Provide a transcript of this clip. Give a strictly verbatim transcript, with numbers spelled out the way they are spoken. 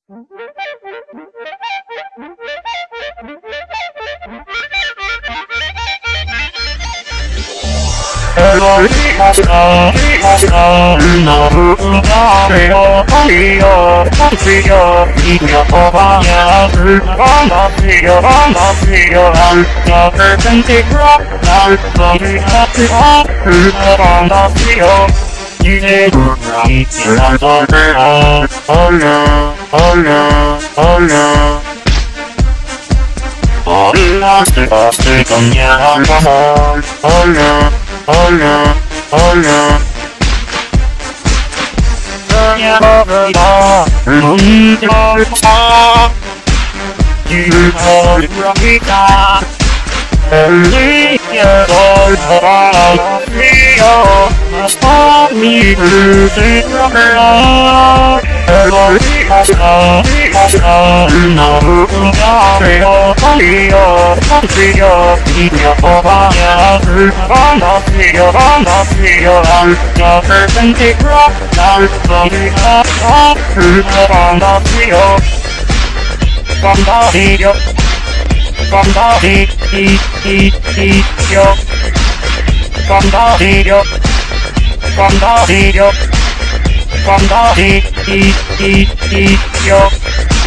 이제 불안이라도 내가 얼려 얼려 얼려 얼려 쓸것을 건양 얼려 얼려 얼려 그녀가 문절파 유월이니까 엘리야를 바라보며 마음이 흐르더라 엘리야가 나를 가려 달려 달려 이며 봐야를 바라보며 바라보며 나를 생기라 날 버리라 나를 바라보며 바라보며 Bambadi, e, e, e, yo. Bambadi, yo. Bambadi, yo. Bambadi, e, e, e, yo.